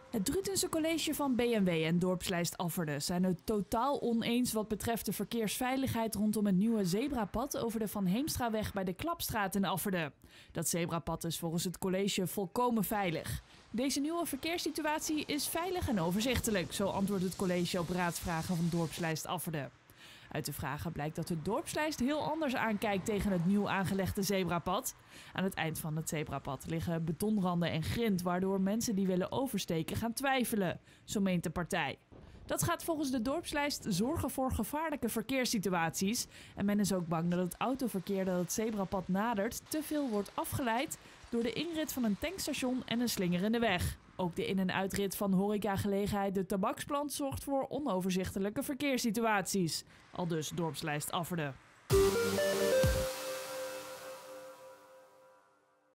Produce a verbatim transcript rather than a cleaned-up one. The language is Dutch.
Het Druten College van B N W en dorpslijst Afferden zijn het totaal oneens wat betreft de verkeersveiligheid rondom het nieuwe zebrapad over de Van Heemstraweg bij de Klapstraat in Afferden. Dat zebrapad is volgens het college volkomen veilig. Deze nieuwe verkeerssituatie is veilig en overzichtelijk, zo antwoordt het college op raadsvragen van dorpslijst Afferden. Uit de vragen blijkt dat de dorpslijst heel anders aankijkt tegen het nieuw aangelegde zebrapad. Aan het eind van het zebrapad liggen betonranden en grind, waardoor mensen die willen oversteken gaan twijfelen, zo meent de partij. Dat gaat volgens de dorpslijst zorgen voor gevaarlijke verkeerssituaties. En men is ook bang dat het autoverkeer dat het zebrapad nadert te veel wordt afgeleid door de inrit van een tankstation en een slingerende weg. Ook de in- en uitrit van horecagelegenheid De Tabaksplant zorgt voor onoverzichtelijke verkeerssituaties. Aldus dorpslijst Afferden.